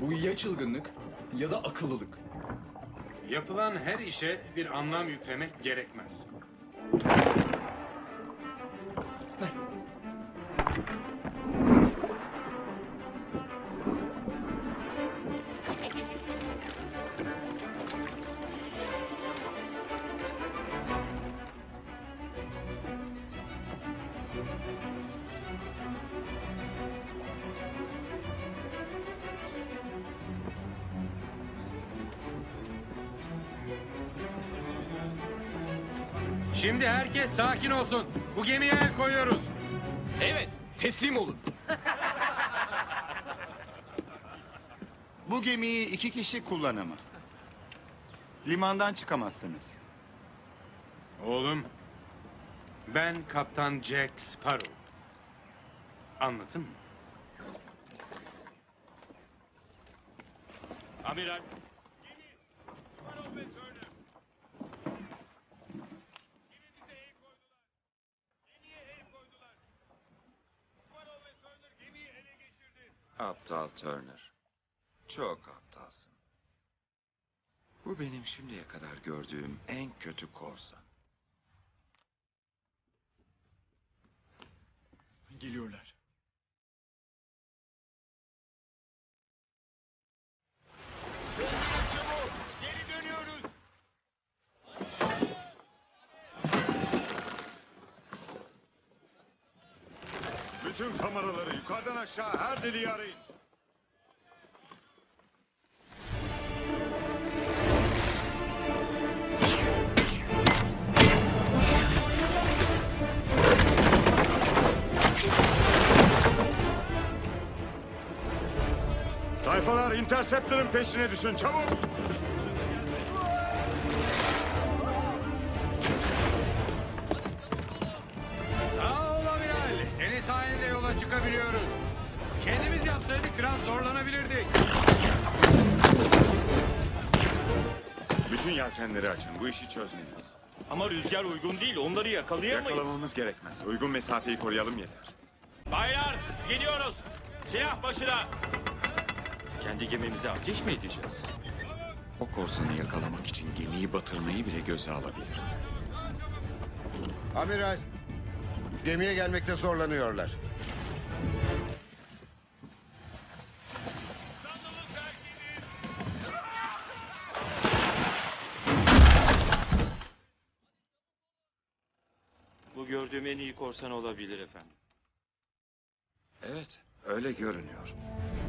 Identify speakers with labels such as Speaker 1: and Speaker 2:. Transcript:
Speaker 1: Bu ya çılgınlık ya da akıllılık.
Speaker 2: Yapılan her işe bir anlam yüklemek gerekmez. Şimdi herkes sakin olsun. Bu gemiye el koyuyoruz.
Speaker 1: Evet, teslim olun.
Speaker 3: Bu gemiyi 2 kişi kullanamaz. Limandan çıkamazsınız.
Speaker 2: Oğlum, ben Kaptan Jack Sparrow. Anladın mı?
Speaker 4: Amiral.
Speaker 5: Aptal Turner. Çok aptalsın. Bu benim şimdiye kadar gördüğüm en kötü korsan.
Speaker 1: Geliyorlar.
Speaker 3: Geri dönüyoruz. Bütün kameraları yukarıdan aşağı her deliği arayın. Tayfalar Interceptor'ın peşine düşün çabuk.
Speaker 2: Sağ ol amiral. Senin sayende yola çıkabiliyoruz. Kendimiz yapsaydık biraz zorlanabilirdik.
Speaker 3: Bütün yelkenleri açın, bu işi çözmeliyiz.
Speaker 4: Ama rüzgar uygun değil. Onları yakalayamayız.
Speaker 3: Yakalamamız gerekmez. Uygun mesafeyi koruyalım yeter.
Speaker 4: Baylar gidiyoruz. Silah başına. Kendi gemimize ateş mi edeceğiz?
Speaker 5: O korsanı yakalamak için gemiyi batırmayı bile göze alabilir.
Speaker 6: Amiral, gemiye gelmekte zorlanıyorlar.
Speaker 4: Bu gördüğüm en iyi korsan olabilir efendim.
Speaker 5: Evet, öyle görünüyor.